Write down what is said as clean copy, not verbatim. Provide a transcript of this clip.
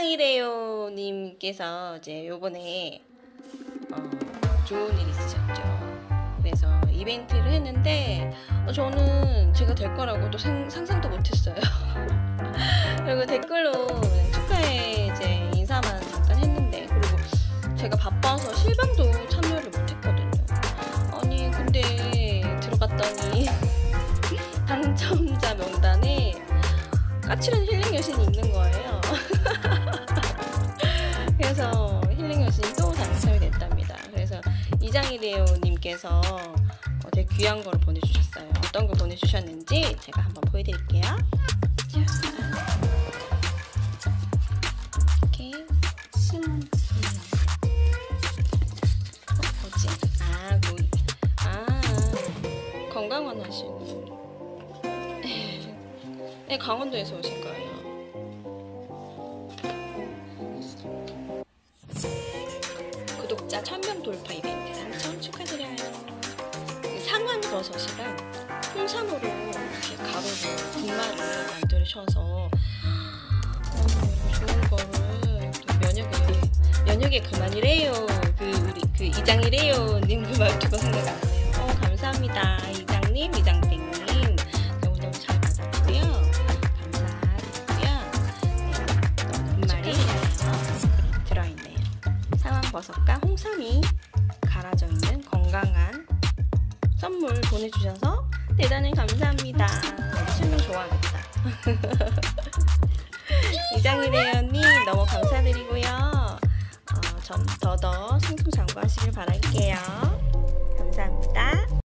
이장이래요 님께서 이제 요번에 좋은 일 있으셨죠. 그래서 이벤트를 했는데 저는 제가 될 거라고 또 상상도 못했어요. 그리고 댓글로 축하해 이제 인사만 잠깐 했는데, 그리고 제가 바빠서 실방도 참여를 못했거든요. 아니 근데 들어갔더니 당첨자 명단에 까칠한 힐링 여신이 있는 거예요. 그래서 힐링 여신이 또 당첨이 됐답니다. 그래서 이장이래요 님께서 되게 귀한 거를 보내주셨어요. 어떤 거 보내주셨는지 제가 한번 보여드릴게요. 자, 이렇게 뭐지? 건강원 하시는 네, 강원도에서 오신 거예요. 구독자 1000명 돌파 이벤트 당첨 축하드려요. 상황버섯이랑 홍삼으로 이렇게 가루로 분말을 만드셔서 좋은 거를 면역에 그만이래요. 그 이장이래요 님 그 말 듣고 생각 안 나요. 감사합니다. 이장님, 이장땡님 너무너무 잘 받았고요. 감사드리고요. 분말이 들어있네요. 상황버섯과 홍삼이 갈아져 있는 건강한 선물 보내주셔서 대단히 감사합니다. 실명 좋아하겠다. 이장이래요님 너무 감사드리고요. 좀 더 승승장구하시길 바랄게요. 감사합니다.